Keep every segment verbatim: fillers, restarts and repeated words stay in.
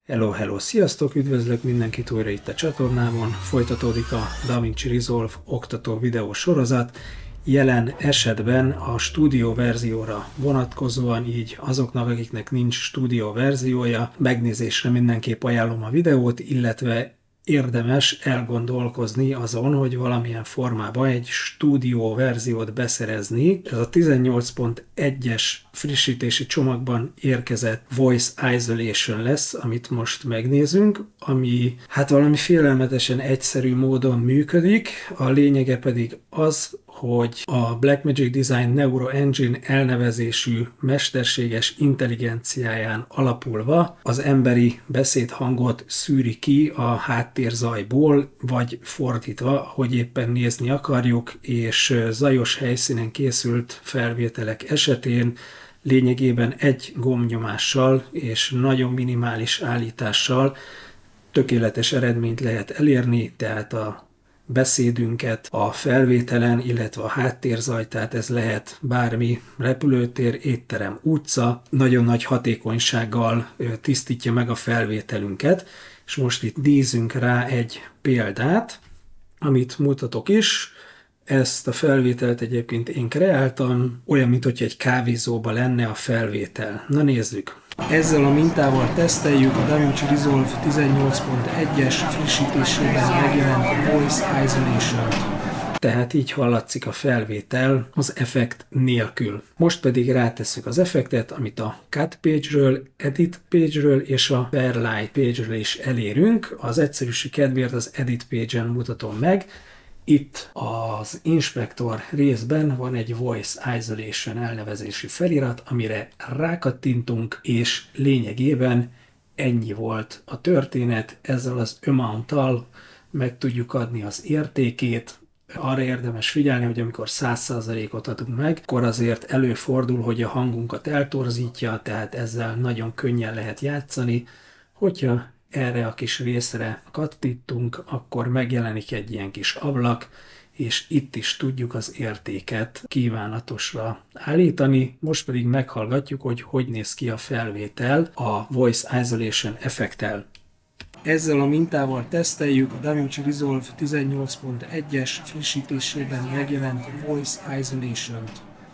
Hello, hello, sziasztok! Üdvözlök mindenkit újra itt a csatornámon. Folytatódik a DaVinci Resolve oktató videó sorozat. Jelen esetben a stúdió verzióra vonatkozóan, így azoknak, akiknek nincs stúdió verziója, megnézésre mindenképp ajánlom a videót, illetve érdemes elgondolkozni azon, hogy valamilyen formában egy stúdió verziót beszerezni. Ez a tizennyolc pont egyes frissítési csomagban érkezett Voice Isolation lesz, amit most megnézünk, ami hát valami félelmetesen egyszerű módon működik, a lényege pedig az, hogy a Blackmagic Design Neuro Engine elnevezésű mesterséges intelligenciáján alapulva az emberi beszédhangot szűri ki a háttérzajból, vagy fordítva, hogy éppen nézni akarjuk, és zajos helyszínen készült felvételek esetén lényegében egy gombnyomással és nagyon minimális állítással tökéletes eredményt lehet elérni, tehát a beszédünket a felvételen, illetve a háttérzaj, tehát ez lehet bármi repülőtér, étterem, utca, nagyon nagy hatékonysággal tisztítja meg a felvételünket, és most itt nézzünk rá egy példát, amit mutatok is. Ezt a felvételt egyébként én kreáltam, olyan, mint hogy egy kávézóban lenne a felvétel. Na nézzük! Ezzel a mintával teszteljük a DaVinci Resolve tizennyolc pont egyes frissítésében megjelent Voice Isolation-t. Tehát így hallatszik a felvétel az effekt nélkül. Most pedig rátesszük az effektet, amit a Cut Page-ről, Edit Page-ről és a Fairlight Page-ről is elérünk. Az egyszerűség kedvéért az Edit Page-en mutatom meg. Itt az inspektor részben van egy Voice Isolation elnevezésű felirat, amire rákattintunk, és lényegében ennyi volt a történet. Ezzel az amount-tal meg tudjuk adni az értékét. Arra érdemes figyelni, hogy amikor száz százalékot adunk meg, akkor azért előfordul, hogy a hangunkat eltorzítja, tehát ezzel nagyon könnyen lehet játszani. Hogyha erre a kis részre kattintunk, akkor megjelenik egy ilyen kis ablak, és itt is tudjuk az értéket kívánatosra állítani. Most pedig meghallgatjuk, hogy hogy néz ki a felvétel a Voice Isolation effekttel. Ezzel a mintával teszteljük a DaVinci Resolve tizennyolc pont egyes frissítésében megjelent Voice Isolation-t.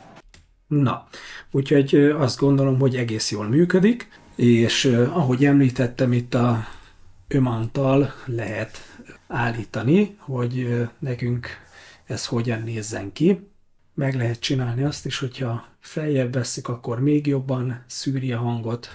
Na, úgyhogy azt gondolom, hogy egész jól működik, és uh, ahogy említettem, itt a amount-tal lehet állítani, hogy uh, nekünk ez hogyan nézzen ki. Meg lehet csinálni azt is, hogyha feljebb vesszük, akkor még jobban szűri a hangot.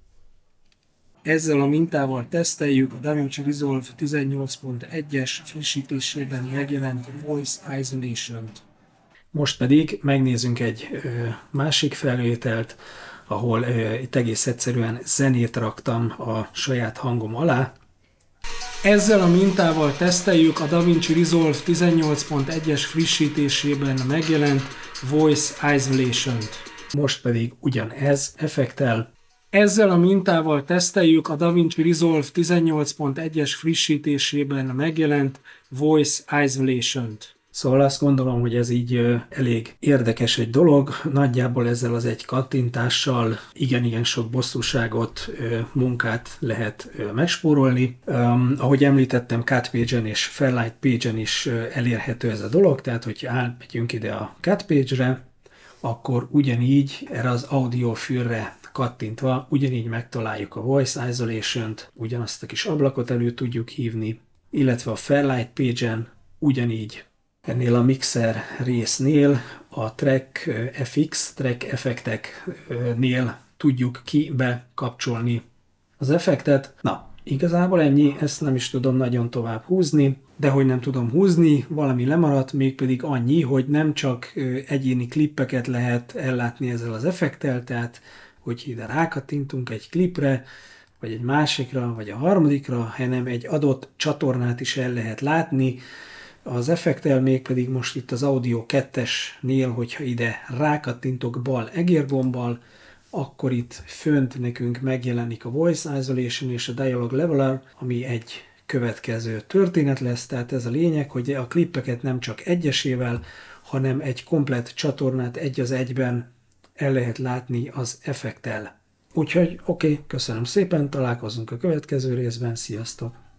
Ezzel a mintával teszteljük a DaVinci Resolve tizennyolc pont egyes frissítésében megjelent Voice Isolation-t. Most pedig megnézzünk egy uh, másik felvételt, ahol uh, itt egész egyszerűen zenét raktam a saját hangom alá. Ezzel a mintával teszteljük a DaVinci Resolve tizennyolc pont egyes frissítésében megjelent Voice Isolation-t. Most pedig ugyanez effektel. Ezzel a mintával teszteljük a DaVinci Resolve tizennyolc pont egyes frissítésében megjelent Voice Isolation-t. Szóval azt gondolom, hogy ez így elég érdekes egy dolog. Nagyjából ezzel az egy kattintással igen-igen sok bosszúságot, munkát lehet megspórolni. Um, ahogy említettem, Cut Page-en és Fairlight Page-en is elérhető ez a dolog, tehát hogyha elmegyünk ide a Cut Page-re, akkor ugyanígy erre az audio fülre kattintva ugyanígy megtaláljuk a Voice Isolation-t, ugyanazt a kis ablakot elő tudjuk hívni, illetve a Fairlight Page-en ugyanígy. Ennél a mixer résznél, a Track ef iksz, Track effekteknél tudjuk ki bekapcsolni az effektet. Na, igazából ennyi, ezt nem is tudom nagyon tovább húzni, de hogy nem tudom húzni, valami lemaradt, mégpedig annyi, hogy nem csak egyéni klippeket lehet ellátni ezzel az effektel, tehát hogy ide rákattintunk egy klipre, vagy egy másikra, vagy a harmadikra, hanem egy adott csatornát is el lehet látni. Az effektel mégpedig most itt az Audio kettesnél, hogyha ide rákattintok bal egérgombbal, akkor itt fönt nekünk megjelenik a Voice Isolation és a Dialog Leveler, ami egy következő történet lesz, tehát ez a lényeg, hogy a klippeket nem csak egyesével, hanem egy komplett csatornát egy az egyben el lehet látni az effektel. Úgyhogy oké, okay, köszönöm szépen, találkozunk a következő részben, sziasztok!